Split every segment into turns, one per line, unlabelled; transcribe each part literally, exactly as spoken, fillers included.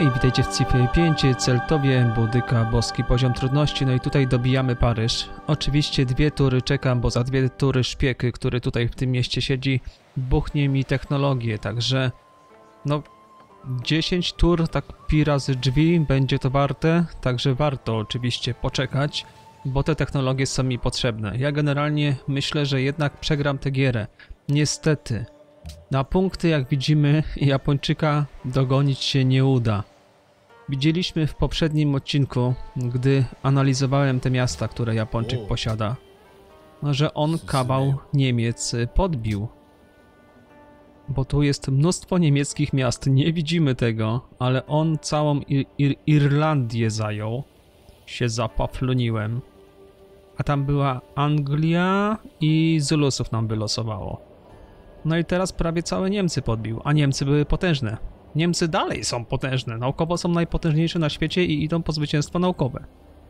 Hej, witajcie w Cify pięć, Celtowie, Budyka, boski poziom trudności, no i tutaj dobijamy Paryż. Oczywiście dwie tury czekam, bo za dwie tury szpieg, który tutaj w tym mieście siedzi, buchnie mi technologię, także no dziesięć tur, tak pi razy drzwi, będzie to warte, także warto oczywiście poczekać, bo te technologie są mi potrzebne. Ja generalnie myślę, że jednak przegram tę gierę. Niestety. Na punkty, jak widzimy, Japończyka dogonić się nie uda. Widzieliśmy w poprzednim odcinku, gdy analizowałem te miasta, które Japończyk posiada, że on kawał Niemiec podbił. Bo tu jest mnóstwo niemieckich miast, nie widzimy tego, ale on całą Ir Ir Irlandię zajął. Się zapafluniłem. A tam była Anglia i Zulusów nam wylosowało. No i teraz prawie całe Niemcy podbił, a Niemcy były potężne. Niemcy dalej są potężne, naukowo są najpotężniejsze na świecie i idą po zwycięstwo naukowe.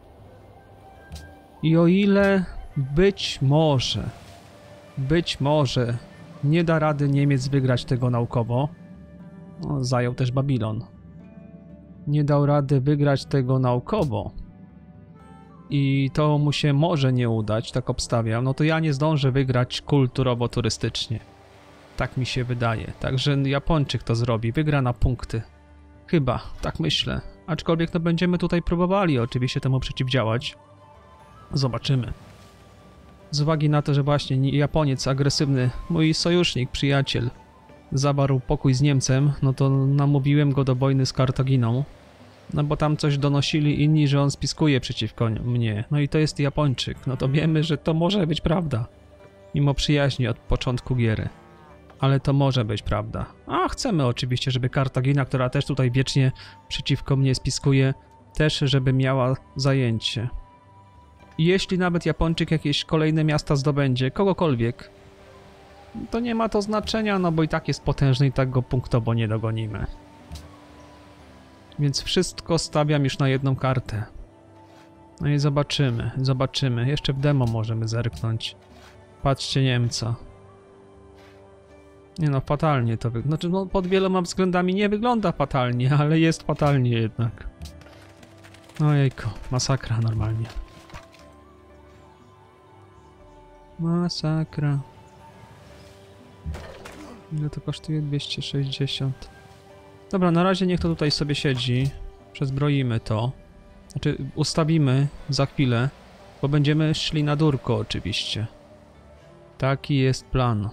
I o ile być może, być może nie da rady Niemiec wygrać tego naukowo, no, zajął też Babilon, nie dał rady wygrać tego naukowo i to mu się może nie udać, tak obstawiam, no to ja nie zdążę wygrać kulturowo-turystycznie. Tak mi się wydaje. Także Japończyk to zrobi. Wygra na punkty. Chyba. Tak myślę. Aczkolwiek no będziemy tutaj próbowali oczywiście temu przeciwdziałać. Zobaczymy. Z uwagi na to, że właśnie Japoniec agresywny, mój sojusznik, przyjaciel, zawarł pokój z Niemcem, no to namówiłem go do wojny z Kartaginą. No bo tam coś donosili inni, że on spiskuje przeciwko mnie. No i to jest Japończyk. No to wiemy, że to może być prawda. Mimo przyjaźni od początku giery. Ale to może być prawda. A chcemy oczywiście, żeby Kartagina, która też tutaj wiecznie przeciwko mnie spiskuje, też żeby miała zajęcie. I jeśli nawet Japończyk jakieś kolejne miasta zdobędzie, kogokolwiek, to nie ma to znaczenia, no bo i tak jest potężny i tak go punktowo nie dogonimy. Więc wszystko stawiam już na jedną kartę. No i zobaczymy, zobaczymy. Jeszcze w demo możemy zerknąć. Patrzcie Niemca. Nie no, fatalnie to wygląda. Znaczy, no, pod wieloma względami nie wygląda fatalnie, ale jest fatalnie jednak. Ojejku, masakra normalnie. Masakra. Ile to kosztuje? dwieście sześćdziesiąt. Dobra, na razie niech to tutaj sobie siedzi. Przezbroimy to. Znaczy, ustawimy za chwilę, bo będziemy szli na durko oczywiście. Taki jest plan.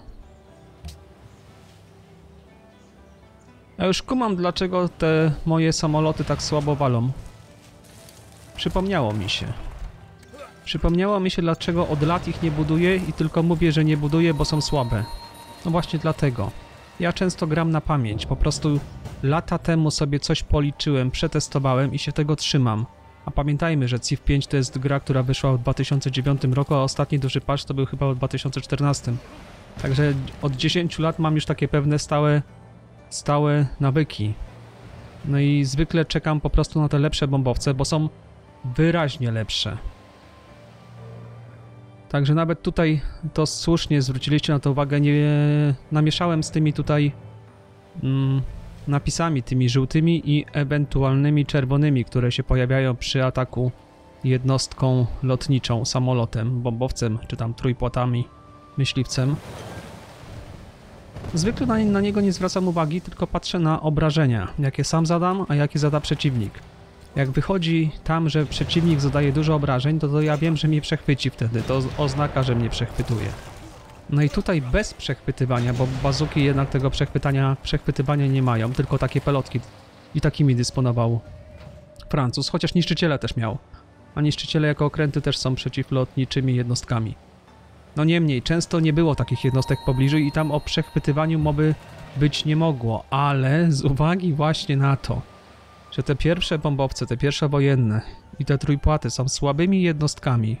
Ja już kumam, dlaczego te moje samoloty tak słabo walą. Przypomniało mi się. Przypomniało mi się, dlaczego od lat ich nie buduję i tylko mówię, że nie buduję, bo są słabe. No właśnie dlatego. Ja często gram na pamięć. Po prostu lata temu sobie coś policzyłem, przetestowałem i się tego trzymam. A pamiętajmy, że Civ pięć to jest gra, która wyszła w dwa tysiące dziewiątym roku, a ostatni duży patch to był chyba w dwa tysiące czternastym. Także od dziesięciu lat mam już takie pewne stałe... stałe nawyki. No i zwykle czekam po prostu na te lepsze bombowce, bo są wyraźnie lepsze. Także nawet tutaj to słusznie zwróciliście na to uwagę, nie namieszałem z tymi tutaj mm, napisami, tymi żółtymi i ewentualnymi czerwonymi, które się pojawiają przy ataku jednostką lotniczą, samolotem, bombowcem, czy tam trójpłatami, myśliwcem. Zwykle na, na niego nie zwracam uwagi, tylko patrzę na obrażenia, jakie sam zadam, a jakie zada przeciwnik. Jak wychodzi tam, że przeciwnik zadaje dużo obrażeń, to, to ja wiem, że mnie przechwyci wtedy, to oznaka, że mnie przechwytuje. No i tutaj bez przechwytywania, bo bazuki jednak tego przechwytania, przechwytywania nie mają, tylko takie pelotki i takimi dysponował Francuz, chociaż niszczyciele też miał. A niszczyciele jako okręty też są przeciwlotniczymi jednostkami. No niemniej, często nie było takich jednostek w pobliżu i tam o przechwytywaniu mowy być nie mogło, ale z uwagi właśnie na to, że te pierwsze bombowce, te pierwsze wojenne i te trójpłaty są słabymi jednostkami,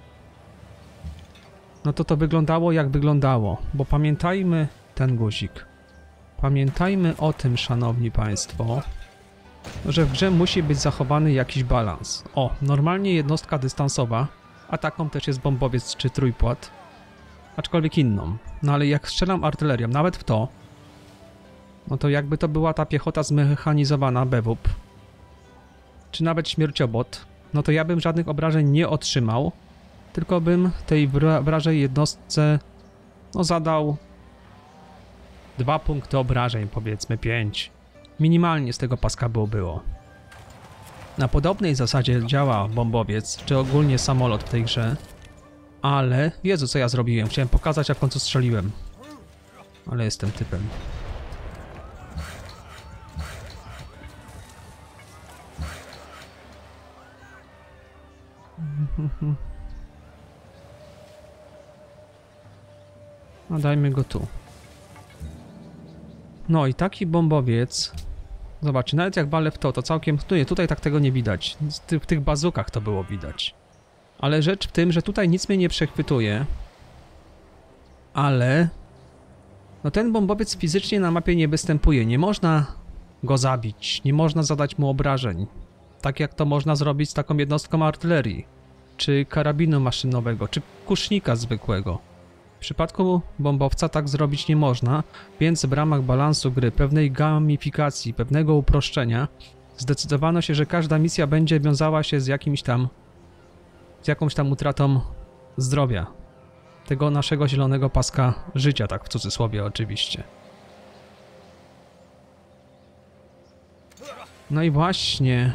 no to to wyglądało jak wyglądało, bo pamiętajmy ten guzik. Pamiętajmy o tym, szanowni państwo, że w grze musi być zachowany jakiś balans. O, normalnie jednostka dystansowa, a taką też jest bombowiec czy trójpłat, aczkolwiek inną. No ale jak strzelam artylerią, nawet w to, no to jakby to była ta piechota zmechanizowana B W P, czy nawet śmierciobot, no to ja bym żadnych obrażeń nie otrzymał, tylko bym tej wra wrażej jednostce no zadał dwa punkty obrażeń, powiedzmy pięć. Minimalnie z tego paska było było. Na podobnej zasadzie działa bombowiec, czy ogólnie samolot w tej grze. Ale Jezu, co ja zrobiłem? Chciałem pokazać, a w końcu strzeliłem. Ale jestem typem. No dajmy go tu. No i taki bombowiec. Zobaczcie, nawet jak balę w to, to całkiem... Tu nie, tutaj tak tego nie widać. W tych bazukach to było widać. Ale rzecz w tym, że tutaj nic mnie nie przechwytuje. Ale... No ten bombowiec fizycznie na mapie nie występuje. Nie można go zabić. Nie można zadać mu obrażeń. Tak jak to można zrobić z taką jednostką artylerii. Czy karabinu maszynowego, czy kusznika zwykłego. W przypadku bombowca tak zrobić nie można, więc w ramach balansu gry, pewnej gamifikacji, pewnego uproszczenia zdecydowano się, że każda misja będzie wiązała się z jakimś tam, z jakąś tam utratą zdrowia. Tego naszego zielonego paska życia, tak w cudzysłowie oczywiście. No i właśnie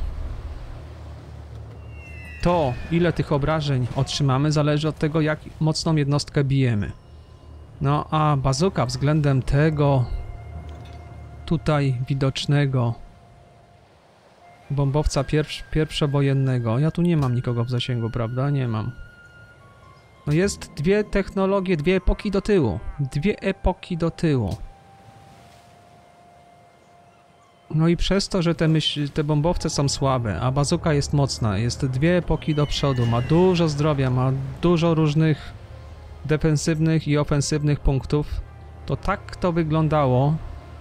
to, ile tych obrażeń otrzymamy, zależy od tego, jak mocną jednostkę bijemy. No a bazuka względem tego tutaj widocznego bombowca pierwsz, pierwszowojennego, ja tu nie mam nikogo w zasięgu, prawda? Nie mam. No jest dwie technologie, dwie epoki do tyłu. Dwie epoki do tyłu. No i przez to, że te, myśl, te bombowce są słabe, a bazuka jest mocna, jest dwie epoki do przodu, ma dużo zdrowia, ma dużo różnych defensywnych i ofensywnych punktów, to tak to wyglądało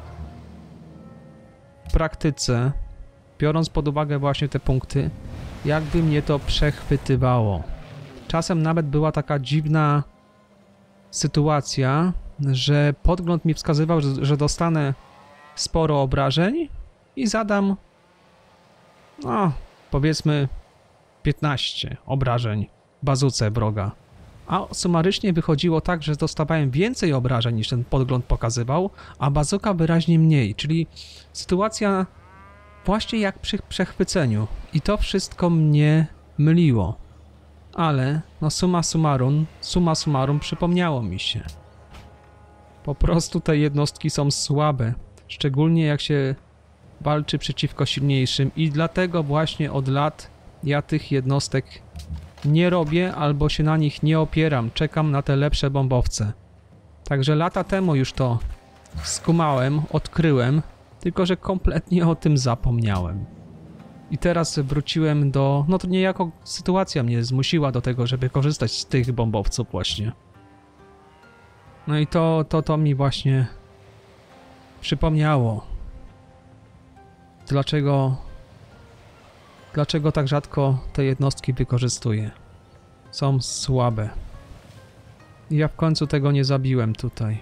w praktyce, biorąc pod uwagę właśnie te punkty, jakby mnie to przechwytywało. Czasem nawet była taka dziwna sytuacja, że podgląd mi wskazywał, że, że dostanę sporo obrażeń i zadam, no powiedzmy piętnaście obrażeń bazuce wroga. A sumarycznie wychodziło tak, że dostawałem więcej obrażeń niż ten podgląd pokazywał, a bazuka wyraźnie mniej, czyli sytuacja właśnie jak przy przechwyceniu. I to wszystko mnie myliło. Ale no summa summarum, summa summarum przypomniało mi się. Po prostu te jednostki są słabe. Szczególnie jak się walczy przeciwko silniejszym i dlatego właśnie od lat ja tych jednostek nie robię albo się na nich nie opieram, czekam na te lepsze bombowce. Także lata temu już to skumałem, odkryłem, tylko że kompletnie o tym zapomniałem. I teraz wróciłem do... no to niejako sytuacja mnie zmusiła do tego, żeby korzystać z tych bombowców właśnie. No i to, to, to mi właśnie przypomniało, dlaczego, dlaczego tak rzadko te jednostki wykorzystuję. Są słabe. I ja w końcu tego nie zabiłem tutaj.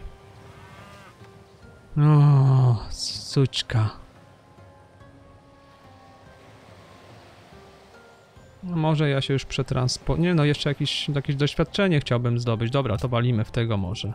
O, suczka. No może ja się już przetransport... Nie no, jeszcze jakieś, jakieś doświadczenie chciałbym zdobyć. Dobra, to walimy w tego może.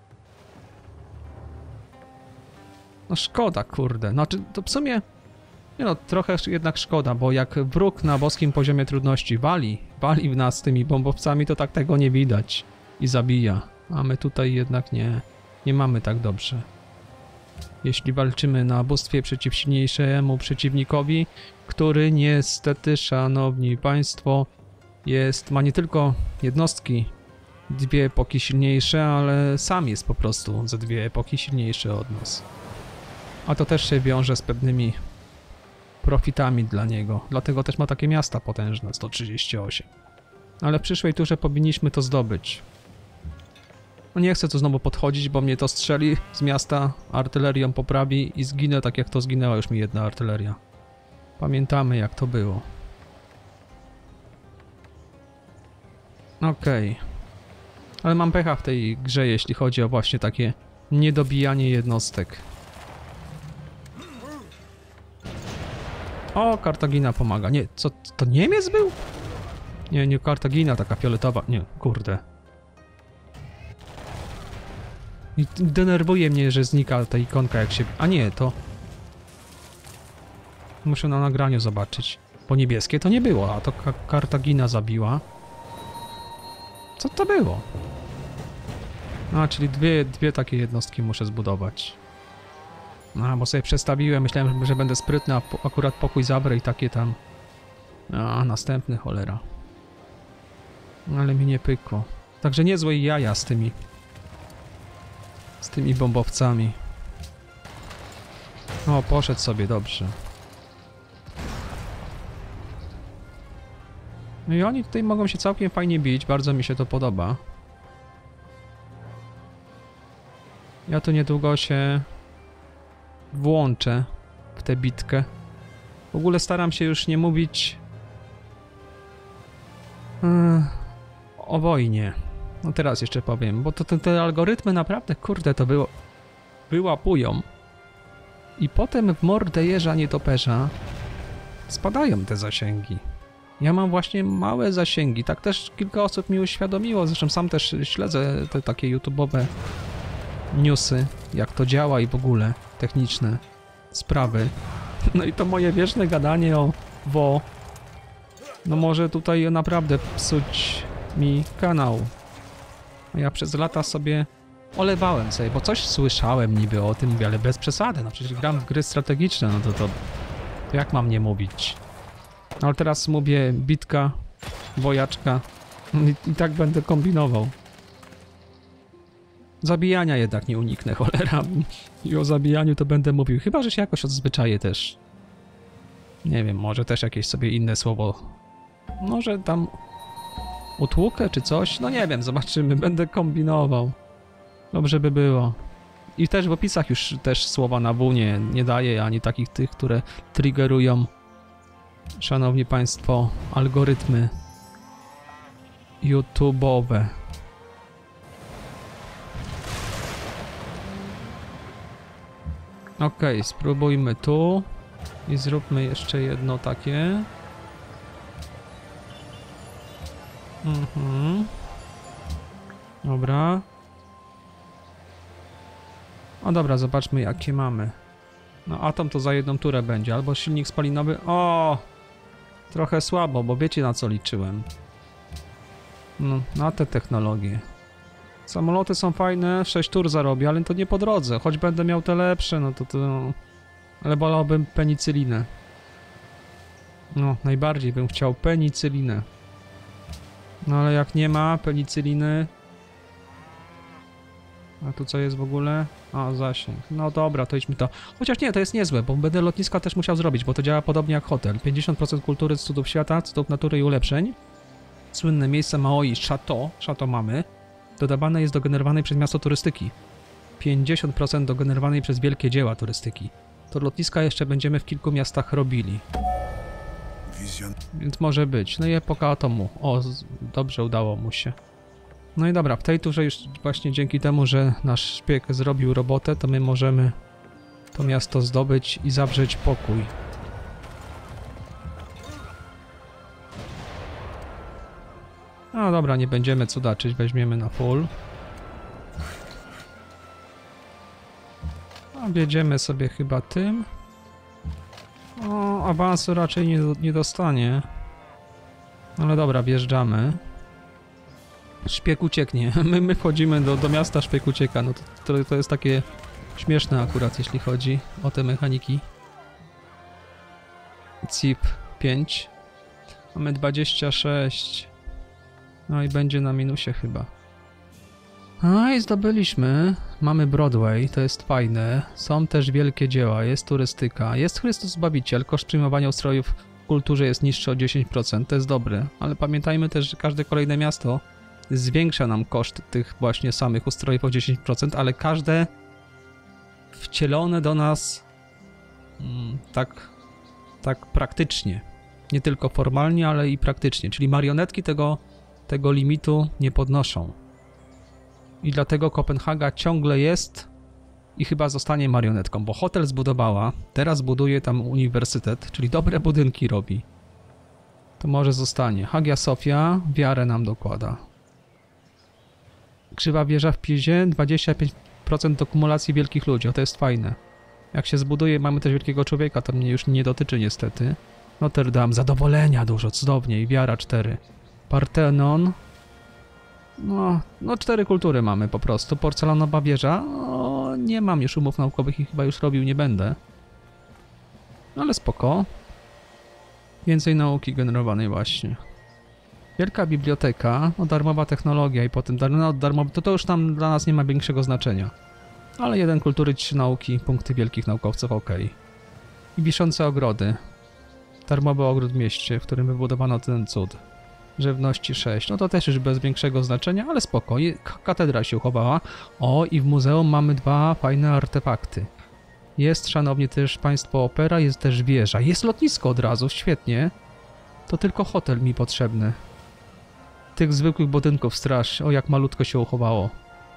No szkoda, kurde. Znaczy, to w sumie... Nie no, trochę jednak szkoda, bo jak wróg na boskim poziomie trudności wali, wali w nas tymi bombowcami, to tak tego nie widać. I zabija. A my tutaj jednak nie... Nie mamy tak dobrze. Jeśli walczymy na bóstwie przeciw silniejszemu przeciwnikowi, który niestety, szanowni państwo, jest, ma nie tylko jednostki dwie epoki silniejsze, ale sam jest po prostu ze dwie epoki silniejsze od nas. A to też się wiąże z pewnymi profitami dla niego. Dlatego też ma takie miasta potężne, sto trzydzieści osiem. Ale w przyszłej turze powinniśmy to zdobyć. No nie chcę tu znowu podchodzić, bo mnie to strzeli z miasta, artylerią poprawi i zginę tak jak to zginęła już mi jedna artyleria. Pamiętamy jak to było. Okej. Okay. Ale mam pecha w tej grze, jeśli chodzi o właśnie takie niedobijanie jednostek. O, Kartagina pomaga. Nie, co, to Niemiec był? Nie, nie Kartagina, taka fioletowa. Nie, kurde. I denerwuje mnie, że znika ta ikonka jak się... A nie, to... Muszę na nagraniu zobaczyć. Bo niebieskie to nie było, a to Ka Kartagina zabiła. Co to było? A, czyli dwie, dwie takie jednostki muszę zbudować. A, bo sobie przestawiłem, myślałem, że będę sprytny, a po, akurat pokój zabrę i takie tam... A, następny, cholera. Ale mi nie pykło. Także niezłe jaja z tymi... Z tymi bombowcami. O, poszedł sobie, dobrze. No i oni tutaj mogą się całkiem fajnie bić, bardzo mi się to podoba. Ja tu niedługo się włączę w tę bitkę. W ogóle staram się już nie mówić yy, o wojnie. No teraz jeszcze powiem, bo to, to te algorytmy naprawdę, kurde, to było, wyłapują. I potem w mordę jeża nietoperza spadają te zasięgi. Ja mam właśnie małe zasięgi, tak też kilka osób mi uświadomiło, zresztą sam też śledzę te takie YouTube'owe newsy, jak to działa i w ogóle techniczne sprawy. No i to moje wieczne gadanie o W O no może tutaj naprawdę psuć mi kanał. Ja przez lata sobie olewałem sobie, bo coś słyszałem niby o tym, mówię, ale bez przesady, no przecież gram w gry strategiczne, no to, to, to jak mam nie mówić? No ale teraz mówię bitka, wojaczka i, i tak będę kombinował. Zabijania jednak nie uniknę, cholera. I o zabijaniu to będę mówił, chyba że się jakoś odzwyczaję też. Nie wiem, może też jakieś sobie inne słowo. Może tam utłukę czy coś? No nie wiem, zobaczymy, będę kombinował. Dobrze by było. I też w opisach już też słowa na W nie, nie daję, ani takich tych, które triggerują, szanowni państwo, algorytmy YouTube'owe. Ok, spróbujmy tu i zróbmy jeszcze jedno takie. Mhm. Dobra. O dobra, zobaczmy jakie mamy. No atom to za jedną turę będzie, albo silnik spalinowy. O! Trochę słabo, bo wiecie na co liczyłem. No, na te technologie. Samoloty są fajne, sześć tur zarobię, ale to nie po drodze. Choć będę miał te lepsze, no to to... Ale wolałbym penicylinę. No, najbardziej bym chciał penicylinę. No ale jak nie ma penicyliny... A tu co jest w ogóle? A, zasięg. No dobra, to idźmy to. Chociaż nie, to jest niezłe, bo będę lotniska też musiał zrobić, bo to działa podobnie jak hotel. pięćdziesiąt procent kultury, cudów świata, cudów natury i ulepszeń. Słynne miejsce Maoi Chateau, Chateau mamy. Dodawane jest do generowanej przez miasto turystyki. pięćdziesiąt procent do generowanej przez wielkie dzieła turystyki. To lotniska jeszcze będziemy w kilku miastach robili. Więc może być. No i epoka atomu. O, dobrze udało mu się. No i dobra, w tej turze już właśnie dzięki temu, że nasz szpieg zrobił robotę, to my możemy to miasto zdobyć i zawrzeć pokój. No dobra, nie będziemy cudaczyć, weźmiemy na full. Objedziemy sobie chyba tym. O, awansu raczej nie, nie dostanie. Ale dobra, wjeżdżamy. Szpieg ucieknie. My, my wchodzimy do, do miasta, szpieg ucieka. No to, to, to jest takie śmieszne akurat, jeśli chodzi o te mechaniki. C I P pięć. Mamy dwadzieścia sześć. No i będzie na minusie chyba. No i zdobyliśmy. Mamy Broadway, to jest fajne. Są też wielkie dzieła, jest turystyka. Jest Chrystus Zbawiciel. Koszt przyjmowania ustrojów w kulturze jest niższy o dziesięć procent. To jest dobre. Ale pamiętajmy też, że każde kolejne miasto zwiększa nam koszt tych właśnie samych ustrojów o dziesięć procent, ale każde wcielone do nas mm, tak, tak praktycznie. Nie tylko formalnie, ale i praktycznie. Czyli marionetki tego, tego limitu nie podnoszą. I dlatego Kopenhaga ciągle jest i chyba zostanie marionetką, bo hotel zbudowała, teraz buduje tam uniwersytet, czyli dobre budynki robi. To może zostanie. Hagia Sofia wiarę nam dokłada. Krzywa wieża w Pizie, dwadzieścia pięć procent do kumulacji wielkich ludzi, o to jest fajne. Jak się zbuduje, mamy też wielkiego człowieka, to mnie już nie dotyczy niestety. Notre Dame, zadowolenia dużo, cudownie i wiara cztery. Partenon. No, no cztery kultury mamy po prostu. Porcelanowa wieża, o, nie mam już umów naukowych i chyba już robił nie będę. Ale spoko. Więcej nauki generowanej właśnie. Wielka biblioteka, no darmowa technologia i potem dar no, darmowy, to to już tam dla nas nie ma większego znaczenia. Ale jeden kultury, trzy nauki, punkty wielkich naukowców, ok. I wiszące ogrody. Darmowy ogród w mieście, w którym wybudowano ten cud. Żywności sześć, no to też już bez większego znaczenia, ale spoko. Katedra się uchowała. O, i w muzeum mamy dwa fajne artefakty. Jest, szanowni też państwo, opera, jest też wieża. Jest lotnisko od razu, świetnie. To tylko hotel mi potrzebny. Tych zwykłych budynków straż, o jak malutko się uchowało.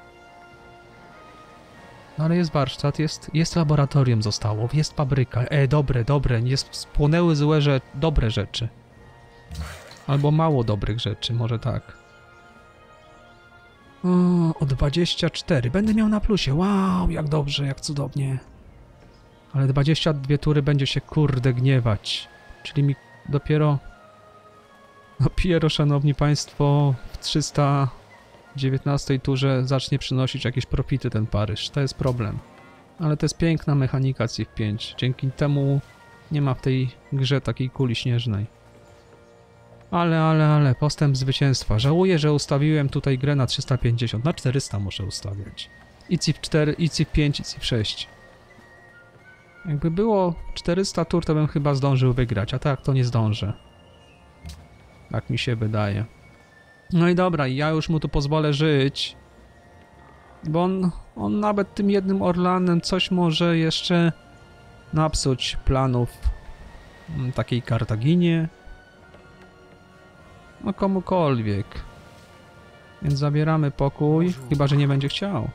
No ale jest warsztat, jest, jest laboratorium zostało, jest fabryka. E, dobre, dobre, nie spłonęły złe rzeczy, dobre rzeczy. Albo mało dobrych rzeczy, może tak. O, o dwadzieścia cztery, będę miał na plusie, wow, jak dobrze, jak cudownie. Ale dwadzieścia dwie tury będzie się kurde gniewać. Czyli mi dopiero... Dopiero, szanowni państwo, w trzysta dziewiętnastej turze zacznie przynosić jakieś profity ten Paryż. To jest problem. Ale to jest piękna mechanika Civ pięć. Dzięki temu nie ma w tej grze takiej kuli śnieżnej. Ale, ale, ale, postęp zwycięstwa. Żałuję, że ustawiłem tutaj grę na trzysta pięćdziesiąt. Na czterysta muszę ustawiać. I Civ cztery, i Civ pięć, i Civ sześć. Jakby było czterysta tur, to bym chyba zdążył wygrać, a tak to nie zdążę. Tak mi się wydaje. No i dobra, ja już mu tu pozwolę żyć. Bo on, on nawet tym jednym Orlanem coś może jeszcze napsuć planów takiej Kartaginie. No komukolwiek. Więc zabieramy pokój, chyba że nie będzie chciał.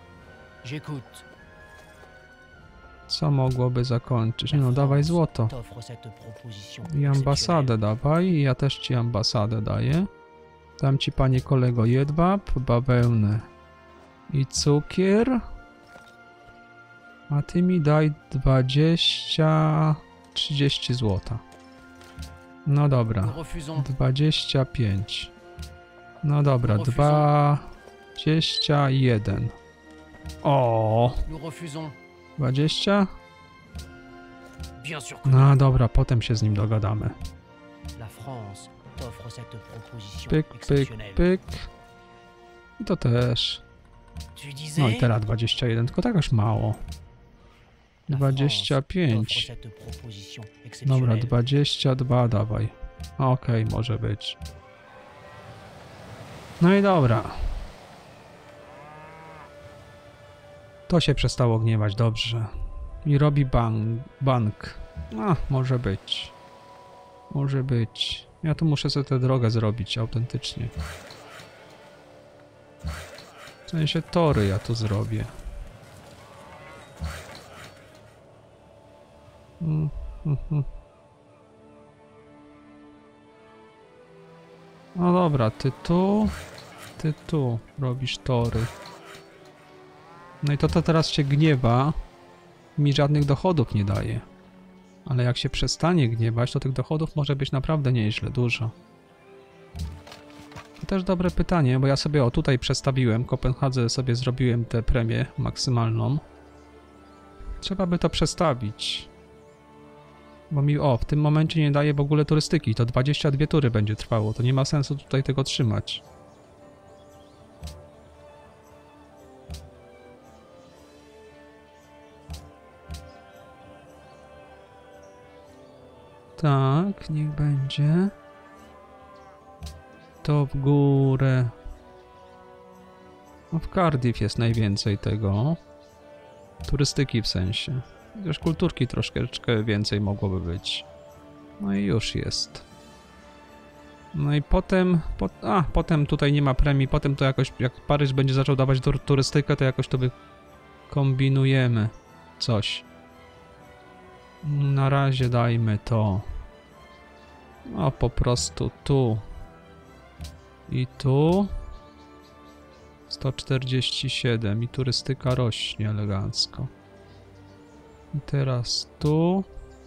Co mogłoby zakończyć? No dawaj złoto. I ambasadę dawaj, ja też ci ambasadę daję. Dam ci, panie kolego, jedwab, bawełnę i cukier. A ty mi daj dwadzieścia, trzydzieści złota. No dobra, dwadzieścia pięć. No dobra, dwadzieścia jeden. O, dwadzieścia? No dobra, potem się z nim dogadamy. Pyk, pyk, pyk. I to też. No i teraz dwadzieścia jeden, tylko tak aż mało. dwadzieścia pięć. Dobra, dwadzieścia dwa dawaj. Okej, okay, może być. No i dobra. To się przestało gniewać, dobrze. I robi bank. bank. A, może być. Może być. Ja tu muszę sobie tę drogę zrobić autentycznie. W sensie tory ja tu zrobię. Mm, mm, mm. No dobra, ty tu, ty tu robisz tory. No i to, to teraz się gniewa, mi żadnych dochodów nie daje. Ale jak się przestanie gniewać, to tych dochodów może być naprawdę nieźle, dużo. To też dobre pytanie, bo ja sobie o tutaj przestawiłem, Kopenhadze sobie zrobiłem tę premię maksymalną. Trzeba by to przestawić. Bo mi, o, w tym momencie nie daje w ogóle turystyki, to dwadzieścia dwie tury będzie trwało, to nie ma sensu tutaj tego trzymać. Tak, niech będzie. To w górę. No w Cardiff jest najwięcej tego. Turystyki w sensie. Już kulturki troszeczkę więcej mogłoby być. No i już jest. No i potem... Po, a, potem tutaj nie ma premii. Potem to jakoś... Jak Paryż będzie zaczął dawać turystykę, to jakoś to by kombinujemy coś. Na razie dajmy to. No po prostu tu. I tu. sto czterdzieści siedem i turystyka rośnie elegancko. I teraz tu.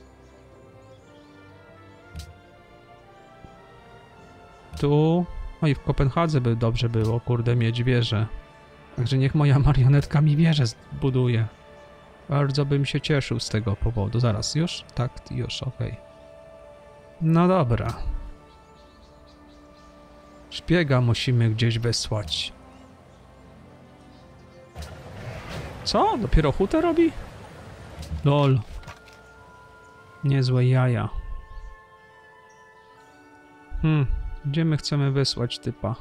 Tu. No i w Kopenhadze by dobrze było, kurde, mieć wieżę. Także niech moja marionetka mi wieżę zbuduje. Bardzo bym się cieszył z tego powodu. Zaraz, już? Tak, już, okej. Okay. No dobra. Szpiega musimy gdzieś wysłać. Co? Dopiero hutę robi? Lol. Niezłe jaja. Hmm, gdzie my chcemy wysłać typa?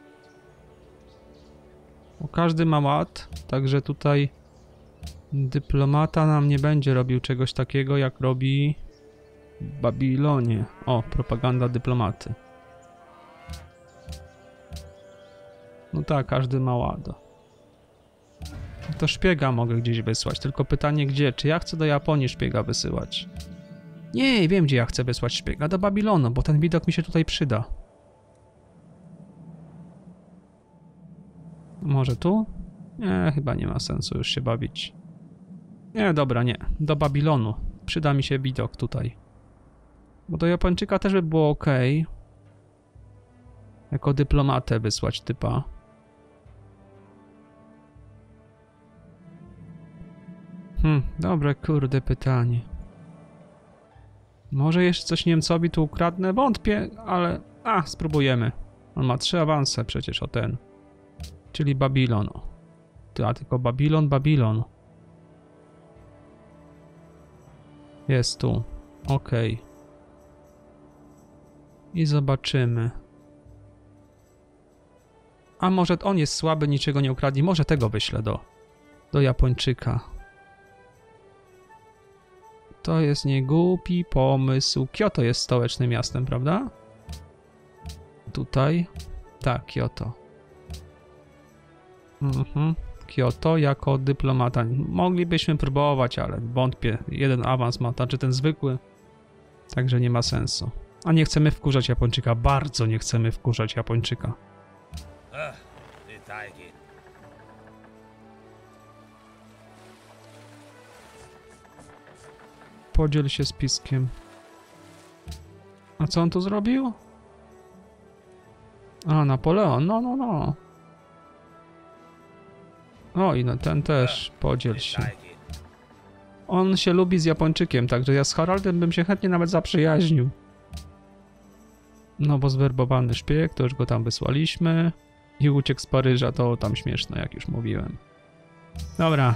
Bo każdy ma ład, także tutaj dyplomata nam nie będzie robił czegoś takiego, jak robi w Babilonie. O, propaganda dyplomaty. No tak, każdy ma ład. To szpiega mogę gdzieś wysłać, tylko pytanie gdzie? Czy ja chcę do Japonii szpiega wysyłać? Nie, wiem gdzie ja chcę wysłać szpiega, do Babilonu, bo ten widok mi się tutaj przyda. Może tu? Nie, chyba nie ma sensu już się bawić. Nie, dobra, nie. Do Babilonu. Przyda mi się widok tutaj. Bo do Japończyka też by było ok. Jako dyplomatę wysłać typa. Hmm, dobre kurde pytanie. Może jeszcze coś Niemcowi tu ukradnę? Wątpię, ale... A, spróbujemy. On ma trzy awanse przecież o ten. Czyli Babilon. A tylko Babilon, Babilon. Jest tu. Okej. Okay. I zobaczymy. A może on jest słaby, niczego nie ukradnie. Może tego wyślę do, do Japończyka. To jest niegłupi pomysł. Kyoto jest stołecznym miastem, prawda? Tutaj. Tak, Kyoto. Mhm. Kyoto jako dyplomata. Moglibyśmy próbować, ale wątpię. Jeden awans ma, znaczy ten zwykły. Także nie ma sensu. A nie chcemy wkurzać Japończyka. Bardzo nie chcemy wkurzać Japończyka. Podziel się spiskiem. A co on tu zrobił? A, Napoleon. No, no, no. O, i no ten też. Podziel się. On się lubi z Japończykiem, także ja z Haraldem bym się chętnie nawet zaprzyjaźnił. No bo zwerbowany szpieg, to już go tam wysłaliśmy. I uciekł z Paryża, to tam śmieszne, jak już mówiłem. Dobra.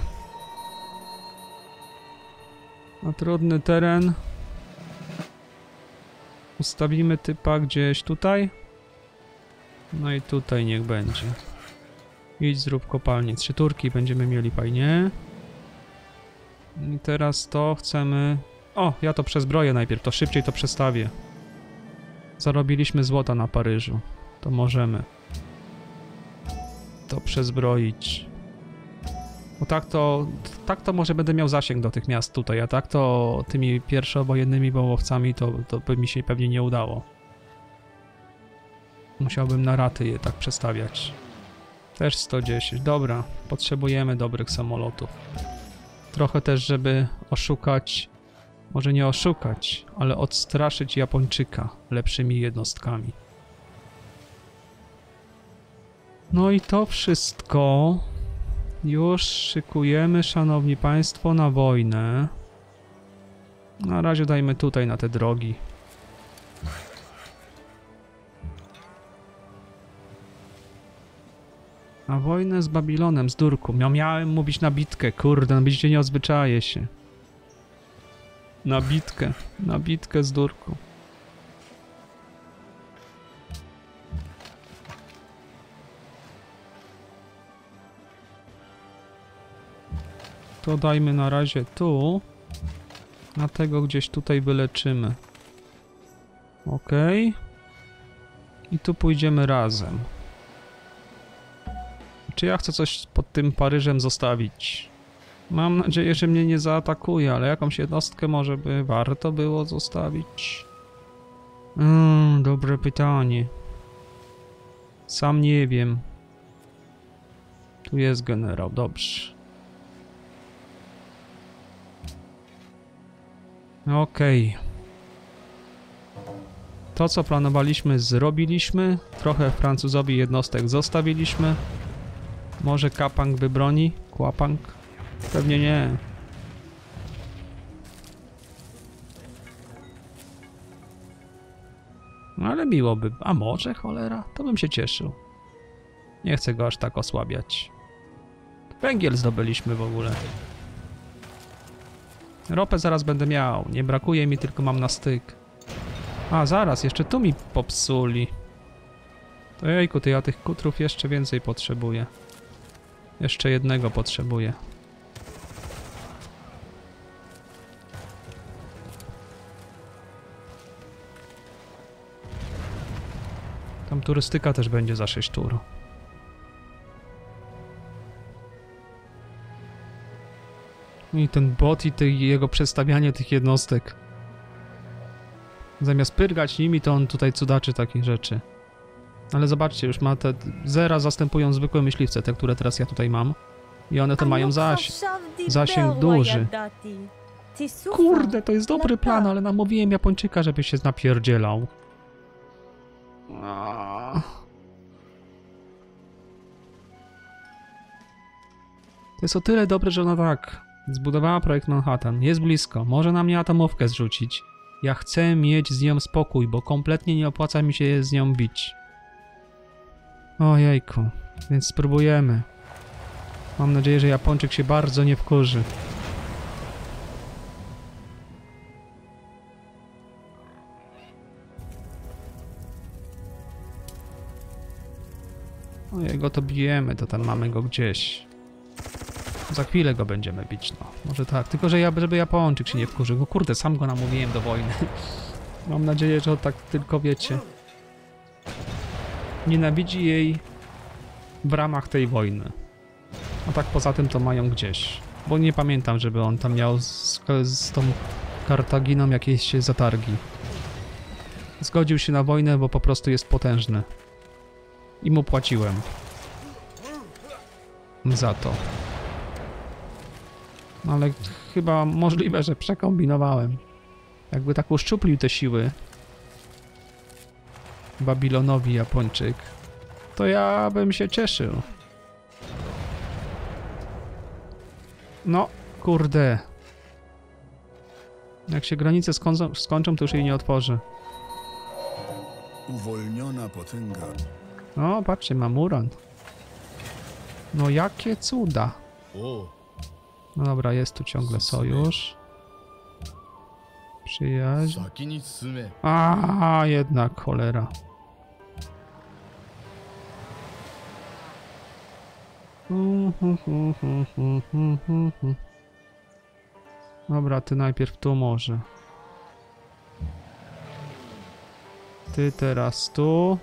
Na trudny teren. Ustawimy typa gdzieś tutaj. No i tutaj niech będzie. Idź, zrób kopalnię. Trzy turki będziemy mieli fajnie. I teraz to chcemy... O, ja to przezbroję najpierw, to szybciej to przestawię. Zarobiliśmy złota na Paryżu. To możemy to przezbroić. Bo tak to... Tak to może będę miał zasięg do tych miast tutaj, a tak to tymi pierwszowojennymi wołowcami to, to by mi się pewnie nie udało. Musiałbym na raty je tak przestawiać. Też sto dziesięć. Dobra, potrzebujemy dobrych samolotów. Trochę też, żeby oszukać, może nie oszukać, ale odstraszyć Japończyka lepszymi jednostkami. No i to wszystko. Już szykujemy, szanowni państwo, na wojnę. Na razie dajmy tutaj na te drogi. Na wojnę z Babilonem, z Durku. Miał, miałem mówić na bitkę, kurde, no widzicie, nie odzwyczaję się. Na bitkę, na bitkę z Durku. To dajmy na razie tu. Na tego gdzieś tutaj wyleczymy. Ok. I tu pójdziemy razem. Czy ja chcę coś pod tym Paryżem zostawić? Mam nadzieję, że mnie nie zaatakuje, ale jakąś jednostkę może by warto było zostawić? Mm, dobre pytanie. Sam nie wiem. Tu jest generał, dobrze. Okej. Okay. To, co planowaliśmy, zrobiliśmy. Trochę Francuzowi jednostek zostawiliśmy. Może Kapang wybroni? Kłapang? Pewnie nie. No ale miło by. A może, cholera? To bym się cieszył. Nie chcę go aż tak osłabiać. Węgiel zdobyliśmy w ogóle. Ropę zaraz będę miał. Nie brakuje mi, tylko mam na styk. A, zaraz, jeszcze tu mi popsuli. To jejku, to ja tych kutrów jeszcze więcej potrzebuję. Jeszcze jednego potrzebuję. Tam turystyka też będzie za sześć tur. I ten bot i ty, jego przedstawianie tych jednostek. Zamiast pyrgać nimi, to on tutaj cudaczy takich rzeczy. Ale zobaczcie, już ma te zera zastępują zwykłe myśliwce, te, które teraz ja tutaj mam. I one to mają zaś, zasięg duży. Kurde, to jest dobry plan, ale namówiłem Japończyka, żeby się napierdzielał. To jest o tyle dobre, że ona tak zbudowała projekt Manhattan, jest blisko, może na mnie atomówkę zrzucić. Ja chcę mieć z nią spokój, bo kompletnie nie opłaca mi się z nią bić. Ojejku, więc spróbujemy. Mam nadzieję, że Japończyk się bardzo nie wkurzy. No jego to bijemy, to tam mamy go gdzieś. Za chwilę go będziemy bić, no. Może tak, tylko że ja, żeby Japończyk się nie wkurzył. Bo kurde, sam go namówiłem do wojny. Mam nadzieję, że tak tylko wiecie. Nienawidzi jej w ramach tej wojny. A tak poza tym to mają gdzieś. Bo nie pamiętam, żeby on tam miał z, z tą Kartaginą jakieś zatargi. Zgodził się na wojnę, bo po prostu jest potężny. I mu płaciłem. Za to. Ale chyba możliwe, że przekombinowałem. Jakby tak uszczuplił te siły Babilonowi Japończyk, to ja bym się cieszył. No, kurde. Jak się granice skończą, skończą to już jej nie otworzy.
Uwolniona potęga.
No, patrzcie, mam uran. No, jakie cuda. No dobra, jest tu ciągle sojusz. Przyjaźń. A, jednak cholera. Dobra, ty najpierw tu może. Ty teraz tu.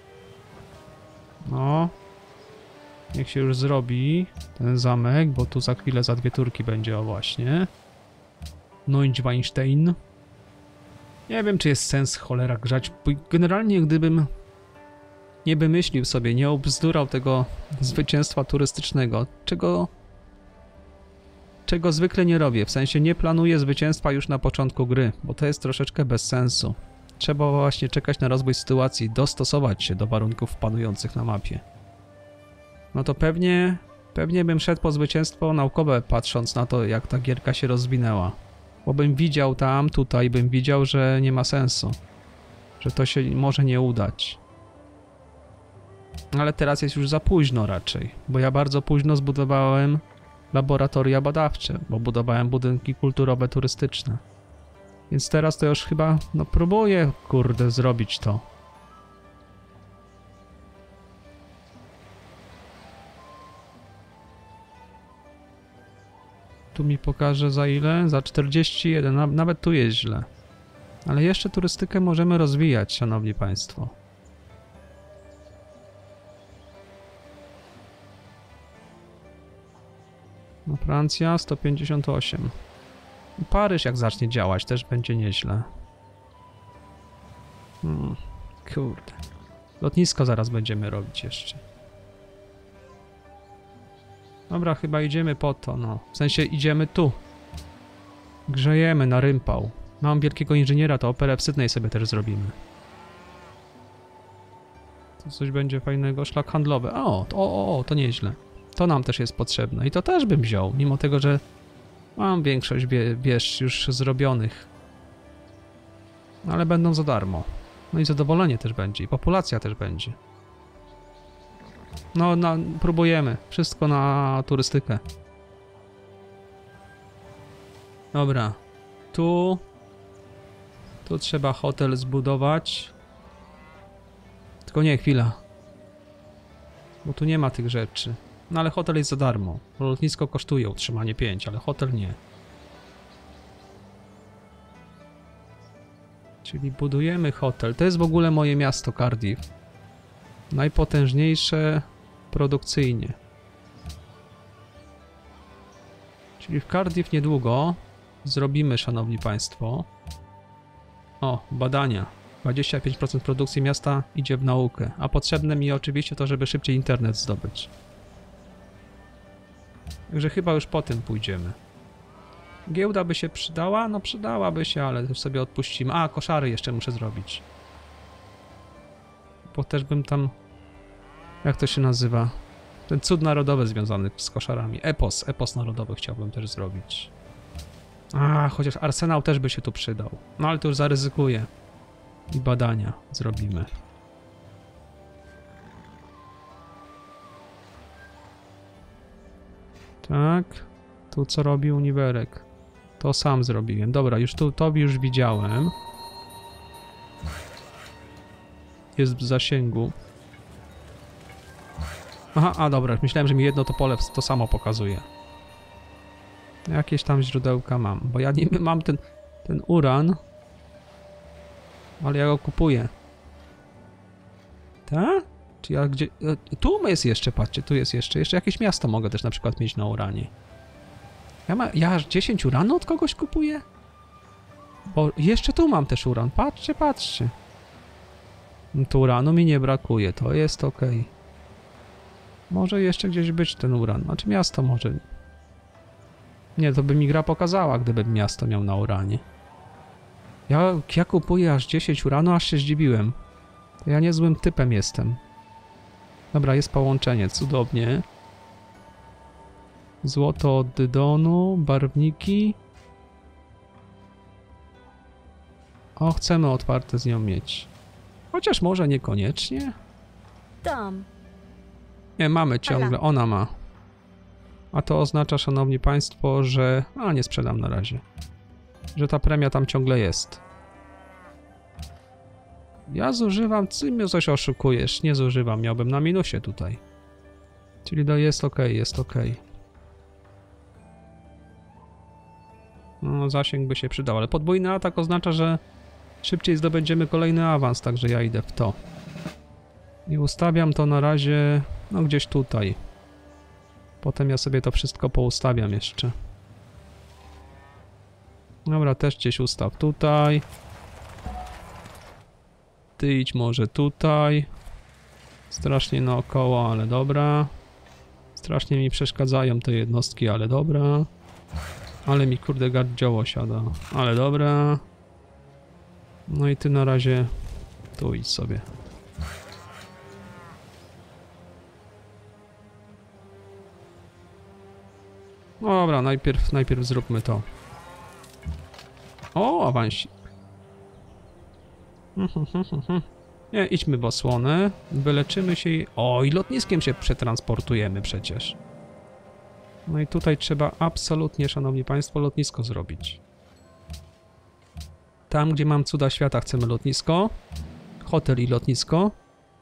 No. Niech się już zrobi ten zamek, bo tu za chwilę, za dwie turki będzie, o właśnie. Neuschwanstein. Nie wiem, czy jest sens cholera grzać. Generalnie, gdybym nie wymyślił sobie, nie obzdurał tego zwycięstwa turystycznego, czego, czego zwykle nie robię. W sensie nie planuję zwycięstwa już na początku gry, bo to jest troszeczkę bez sensu. Trzeba właśnie czekać na rozwój sytuacji, dostosować się do warunków panujących na mapie. No to pewnie, pewnie bym szedł po zwycięstwo naukowe, patrząc na to, jak ta gierka się rozwinęła. Bo bym widział tam, tutaj bym widział, że nie ma sensu. Że to się może nie udać. Ale teraz jest już za późno raczej, bo ja bardzo późno zbudowałem laboratoria badawcze, bo budowałem budynki kulturowe, turystyczne. Więc teraz to już chyba, no próbuję, kurde, zrobić to. Tu mi pokaże za ile? Za czterdzieści jeden, nawet tu jest źle. Ale jeszcze turystykę możemy rozwijać, szanowni państwo. No Francja sto pięćdziesiąt osiem. Paryż jak zacznie działać też będzie nieźle. Hmm, kurde. Lotnisko zaraz będziemy robić jeszcze. Dobra, chyba idziemy po to, no. W sensie idziemy tu. Grzejemy na rympał. Mam wielkiego inżyniera, to operę w Sydney sobie też zrobimy. To coś będzie fajnego. Szlak handlowy. O, to, o, o, to nieźle. To nam też jest potrzebne. I to też bym wziął, mimo tego, że mam większość wież już zrobionych. Ale będą za darmo. No i zadowolenie też będzie. I populacja też będzie. No, na, próbujemy. Wszystko na turystykę. Dobra. Tu... Tu trzeba hotel zbudować. Tylko nie, chwila. Bo tu nie ma tych rzeczy. No ale hotel jest za darmo. Lotnisko kosztuje utrzymanie pięć, ale hotel nie. Czyli budujemy hotel. To jest w ogóle moje miasto Cardiff. Najpotężniejsze produkcyjnie. Czyli w Cardiff niedługo zrobimy, szanowni państwo. O, badania. dwadzieścia pięć procent produkcji miasta idzie w naukę, a potrzebne mi oczywiście to, żeby szybciej internet zdobyć. Także chyba już po tym pójdziemy. Giełda by się przydała? No przydałaby się, ale już sobie odpuścimy. A, koszary jeszcze muszę zrobić. Bo też bym tam... Jak to się nazywa? Ten cud narodowy związany z koszarami. Epos, epos narodowy chciałbym też zrobić. A, chociaż arsenał też by się tu przydał. No ale to już zaryzykuję. I badania zrobimy. Tak. Tu co robi Uniwerek? To sam zrobiłem. Dobra, już tu to już widziałem. Jest w zasięgu. Aha, a dobra, myślałem, że mi jedno to pole to samo pokazuje. Jakieś tam źródełka mam, bo ja nie mam ten, ten uran. Ale ja go kupuję. Tak? Czy ja gdzie... Tu jest jeszcze, patrzcie, tu jest jeszcze. Jeszcze jakieś miasto mogę też na przykład mieć na uranie. Ja, ma... ja aż dziesięć uranu od kogoś kupuję? Bo jeszcze tu mam też uran. Patrzcie, patrzcie. Tu uranu mi nie brakuje, to jest ok. Może jeszcze gdzieś być ten uran. Znaczy miasto może... Nie, to by mi gra pokazała, gdybym miasto miał na uranie. Ja, ja kupuję aż dziesięć uranu, aż się zdziwiłem. To ja niezłym typem jestem. Dobra, jest połączenie, cudownie. Złoto od Dydonu, barwniki. O, chcemy otwarte z nią mieć. Chociaż może niekoniecznie.
Tam.
Nie, mamy ciągle, ona ma. A to oznacza, szanowni państwo, że... A, nie sprzedam na razie. Że ta premia tam ciągle jest. Ja zużywam... Ty mnie coś oszukujesz. Nie zużywam, miałbym na minusie tutaj. Czyli to jest ok, jest ok. No, zasięg by się przydał, ale podwójny atak oznacza, że szybciej zdobędziemy kolejny awans, także ja idę w to. I ustawiam to na razie... No gdzieś tutaj. Potem ja sobie to wszystko poustawiam jeszcze. Dobra, też gdzieś ustaw tutaj. Ty idź może tutaj. Strasznie naokoło, ale dobra. Strasznie mi przeszkadzają te jednostki, ale dobra. Ale mi kurde gardzioło siada. Ale dobra. No i ty na razie tu idź sobie. Dobra, najpierw, najpierw zróbmy to. O, awansik. Nie, idźmy w osłonę. Wyleczymy się i... O, i lotniskiem się przetransportujemy przecież. No i tutaj trzeba absolutnie, szanowni państwo, lotnisko zrobić. Tam, gdzie mam cuda świata, chcemy lotnisko. Hotel i lotnisko.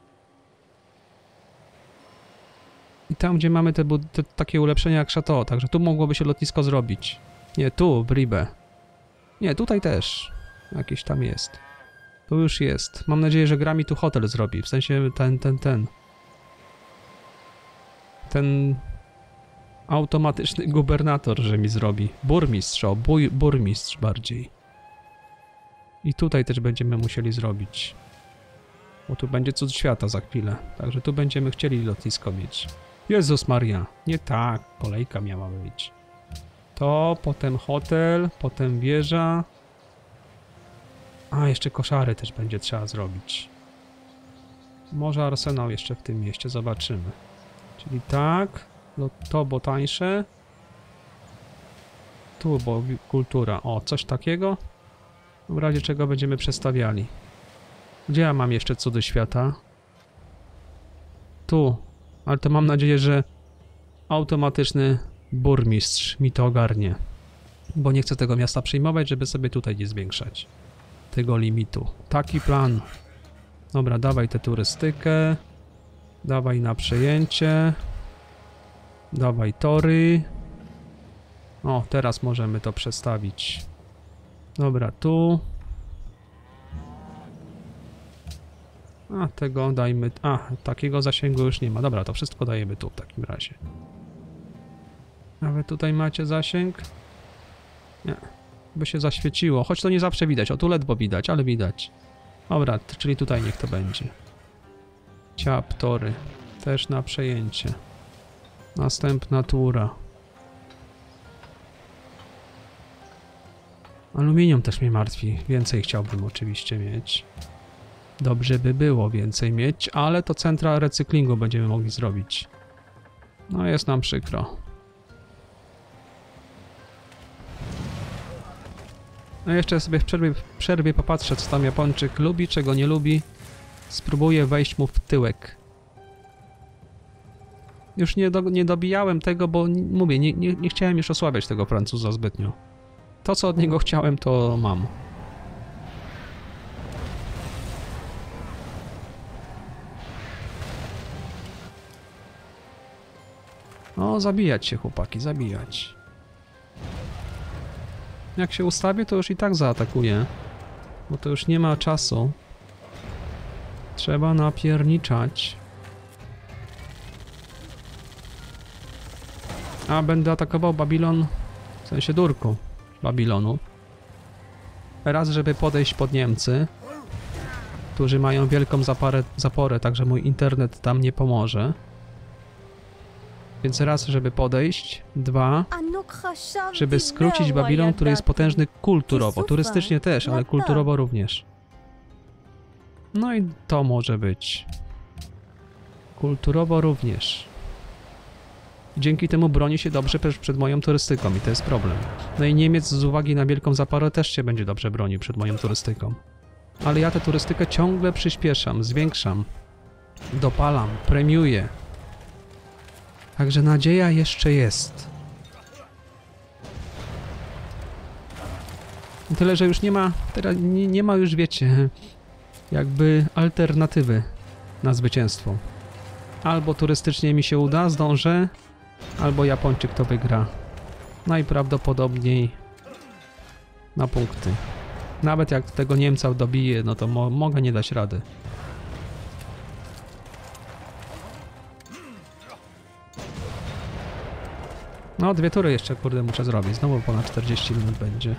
I tam, gdzie mamy te, te takie ulepszenia jak Chateau, także tu mogłoby się lotnisko zrobić. Nie, tu, w Ribe. Nie, tutaj też. Jakieś tam jest. Tu już jest. Mam nadzieję, że gra mi tu hotel zrobi. W sensie ten, ten, ten. Ten... Automatyczny gubernator, że mi zrobi. Burmistrz, o, buj, burmistrz bardziej. I tutaj też będziemy musieli zrobić. Bo tu będzie cud świata za chwilę. Także tu będziemy chcieli lotnisko mieć. Jezus Maria. Nie tak. Kolejka miała być. To, potem hotel, potem wieża. A, jeszcze koszary też będzie trzeba zrobić. Może arsenał jeszcze w tym mieście. Zobaczymy. Czyli tak. No to, bo tańsze. Tu, bo kultura. O, coś takiego. W razie czego będziemy przestawiali. Gdzie ja mam jeszcze cudy świata? Tu. Ale to mam nadzieję, że automatyczny burmistrz mi to ogarnie. Bo nie chcę tego miasta przyjmować, żeby sobie tutaj nie zwiększać tego limitu. Taki plan. Dobra, dawaj tę turystykę. Dawaj na przejęcie. Dawaj tory. O, teraz możemy to przestawić. Dobra, tu. A, tego dajmy... A, takiego zasięgu już nie ma. Dobra, to wszystko dajemy tu w takim razie. A wy tutaj macie zasięg? Nie. By się zaświeciło. Choć to nie zawsze widać. O, tu ledwo widać, ale widać. Dobra, czyli tutaj niech to będzie. Ciap, tory. Też na przejęcie. Następna tura. Aluminium też mnie martwi. Więcej chciałbym oczywiście mieć. Dobrze by było więcej mieć, ale to centra recyklingu będziemy mogli zrobić. No jest nam przykro. No jeszcze sobie w przerwie, w przerwie popatrzę, co tam Japończyk lubi, czego nie lubi. Spróbuję wejść mu w tyłek. Już nie, do, nie dobijałem tego, bo mówię, nie, nie, nie chciałem już osłabiać tego Francuza zbytnio. To, co od niego chciałem, to mam. No, zabijać się, chłopaki, zabijać. Jak się ustawię, to już i tak zaatakuje. Bo to już nie ma czasu. Trzeba napierniczać. A, będę atakował Babilon, w sensie Durku Babilonu. Raz, żeby podejść pod Niemcy, którzy mają wielką zaporę, zaporę, także mój internet tam nie pomoże. Więc raz, żeby podejść. Dwa, żeby skrócić Babilon, który jest potężny kulturowo. Turystycznie też, ale kulturowo również. No i to może być. Kulturowo również. Dzięki temu broni się dobrze przed moją turystyką i to jest problem. No i Niemiec z uwagi na wielką zaporę też się będzie dobrze bronił przed moją turystyką. Ale ja tę turystykę ciągle przyspieszam, zwiększam. Dopalam, premiuję. Także nadzieja jeszcze jest. Tyle, że już nie ma, teraz nie, nie ma już, wiecie, jakby alternatywy na zwycięstwo. Albo turystycznie mi się uda, zdążę, albo Japończyk to wygra. Najprawdopodobniej na punkty. Nawet jak tego Niemca dobiję, no to mo mogę nie dać rady. No, dwie tury jeszcze, kurde, muszę zrobić. Znowu ponad czterdzieści minut będzie.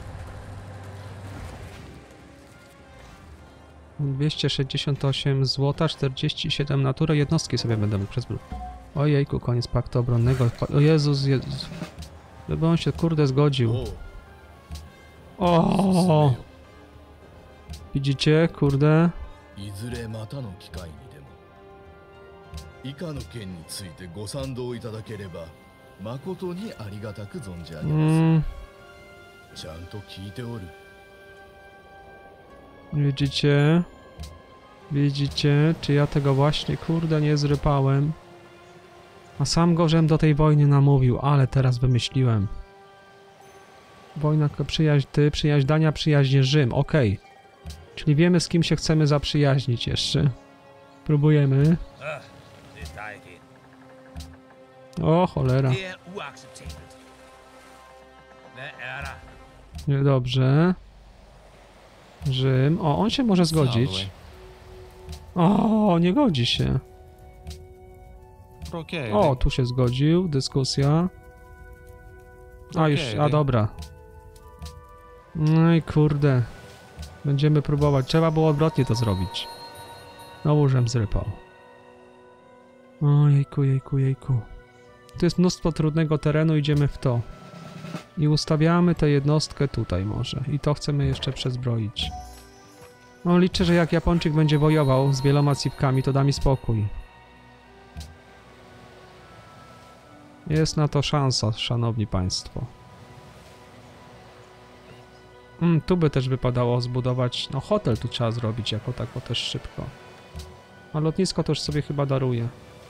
dwieście sześćdziesiąt osiem złota, czterdzieści siedem na turę. Jednostki sobie będę mógł przez... Ojejku, koniec paktu obronnego. O Jezus, Jezus. Żeby on się, kurde, zgodził. O! Widzicie, kurde? Mm. Widzicie? Widzicie? Czy ja tego właśnie, kurde, nie zrypałem? A sam go, żem do tej wojny namówił, ale teraz wymyśliłem. Wojna, przyjaźń ty, przyjaźń Dania, przyjaźń Rzym, okej. Okay. Czyli wiemy, z kim się chcemy zaprzyjaźnić jeszcze. Próbujemy. O, cholera. Niedobrze. Rzym. O, on się może zgodzić. O, nie godzi się.
Okej.
O, tu się zgodził, dyskusja. A już, a dobra. No i kurde. Będziemy próbować. Trzeba było odwrotnie to zrobić. Znowu żem zrypał. Ojejku, jejku, jejku. Tu jest mnóstwo trudnego terenu, idziemy w to. I ustawiamy tę jednostkę tutaj może. I to chcemy jeszcze przezbroić. No liczę, że jak Japończyk będzie wojował z wieloma cipkami, to da mi spokój. Jest na to szansa, szanowni państwo. Mm, tu by też wypadało zbudować... No hotel tu trzeba zrobić jako tako też szybko. A lotnisko to już sobie chyba daruję.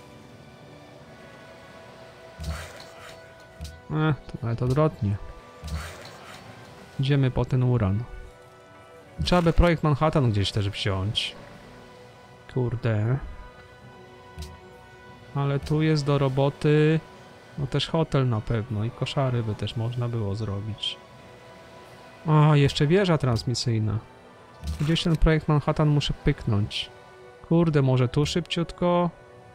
Eh, to nawet odwrotnie. Idziemy po ten uran. Trzeba by projekt Manhattan gdzieś też wziąć. Kurde. Ale tu jest do roboty... No też hotel na pewno i koszary by też można było zrobić. A, jeszcze wieża transmisyjna. Gdzieś ten projekt Manhattan muszę pyknąć. Kurde, może tu szybciutko?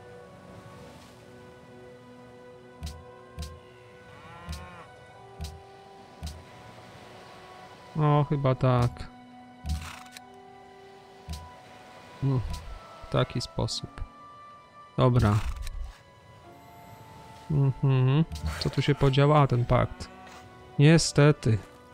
O, chyba tak. No, w taki sposób. Dobra. Mhm. Co tu się podziało? A, ten pakt. Niestety.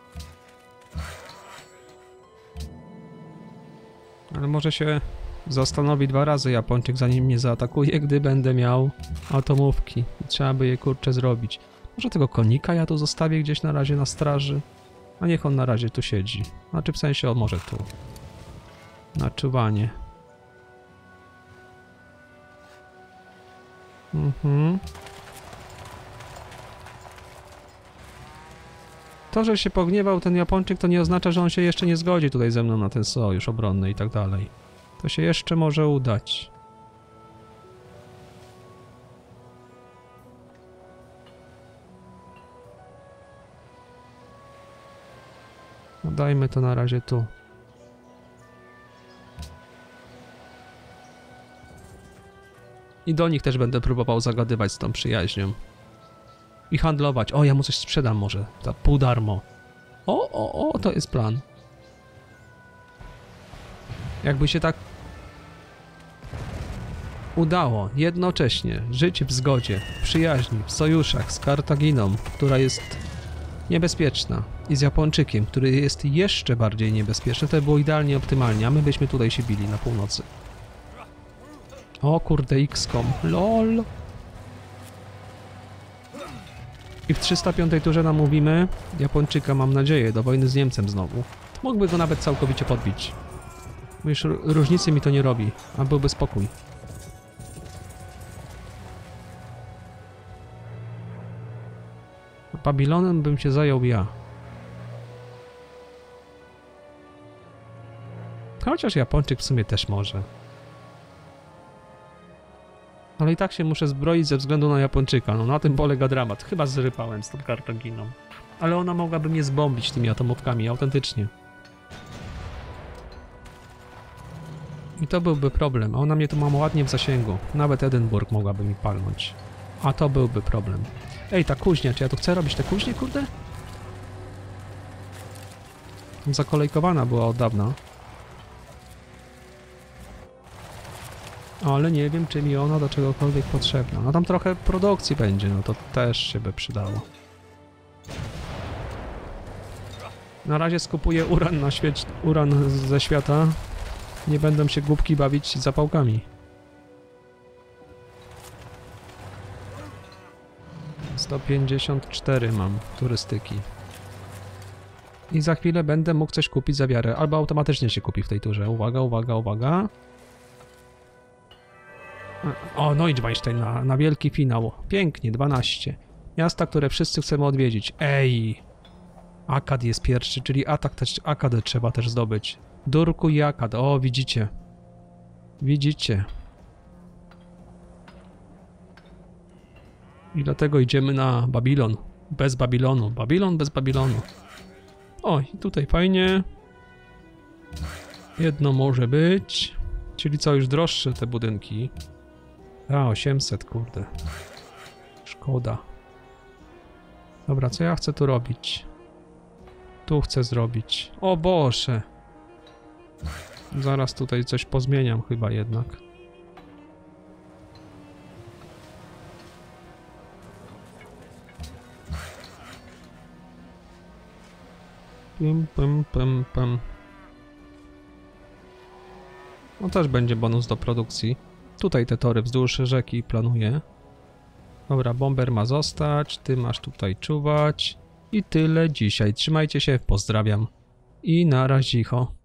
Ale może się zastanowi dwa razy Japończyk, zanim mnie zaatakuje, gdy będę miał atomówki. I trzeba by je kurczę zrobić. Może tego konika ja tu zostawię gdzieś na razie na straży? A niech on na razie tu siedzi. Znaczy w sensie, o może tu. Na czuwanie. Mhm. To, że się pogniewał ten Japończyk, to nie oznacza, że on się jeszcze nie zgodzi tutaj ze mną na ten sojusz obronny i tak dalej. To się jeszcze może udać. No dajmy to na razie tu. I do nich też będę próbował zagadywać z tą przyjaźnią. I handlować. O, ja mu coś sprzedam może. Za pół darmo. O, o, o, to jest plan. Jakby się tak udało jednocześnie żyć w zgodzie, w przyjaźni, w sojuszach z Kartaginą, która jest niebezpieczna, i z Japończykiem, który jest jeszcze bardziej niebezpieczny, to było idealnie optymalnie, a my byśmy tutaj się bili na północy. O kurde, X COM. LOL. I w trzysta piątej turze namówimy Japończyka, mam nadzieję, do wojny z Niemcem znowu. Mógłby go nawet całkowicie podbić. Bo już różnicy mi to nie robi, a byłby spokój. Babilonem bym się zajął ja. Chociaż Japończyk w sumie też może. Ale i tak się muszę zbroić ze względu na Japończyka. No na tym polega dramat. Chyba zrypałem z tą Kartaginą. Ale ona mogłaby mnie zbombić tymi atomówkami, autentycznie. I to byłby problem. A ona mnie tu ma ładnie w zasięgu. Nawet Edynburg mogłaby mi palnąć. A to byłby problem. Ej, ta kuźnia. Czy ja tu chcę robić te kuźnie, kurde? Zakolejkowana była od dawna. Ale nie wiem, czy mi ona do czegokolwiek potrzebna. No tam trochę produkcji będzie, no to też się by przydało. Na razie skupuję uran na świecie, uran ze świata. Nie będę się głupki bawić zapałkami. sto pięćdziesiąt cztery mam turystyki. I za chwilę będę mógł coś kupić za wiarę. Albo automatycznie się kupi w tej turze. Uwaga, uwaga, uwaga. O, Neuschwanstein na, na wielki finał. Pięknie, dwanaście. Miasta, które wszyscy chcemy odwiedzić. Ej! Akkad jest pierwszy, czyli atak też, Akkadę trzeba też zdobyć. Durku i Akkad. O, widzicie. Widzicie. I dlatego idziemy na Babilon. Bez Babilonu. Babilon bez Babilonu. O, i tutaj fajnie. Jedno może być. Czyli co, już droższe te budynki. A, osiemset, kurde. Szkoda. Dobra, co ja chcę tu robić? Tu chcę zrobić. O Boże! Zaraz tutaj coś pozmieniam chyba jednak. Pum, pum, pum, pum. No też będzie bonus do produkcji. Tutaj te tory wzdłuż rzeki planuję. Dobra, bomber ma zostać, ty masz tutaj czuwać. I tyle dzisiaj. Trzymajcie się, pozdrawiam. I na razicho.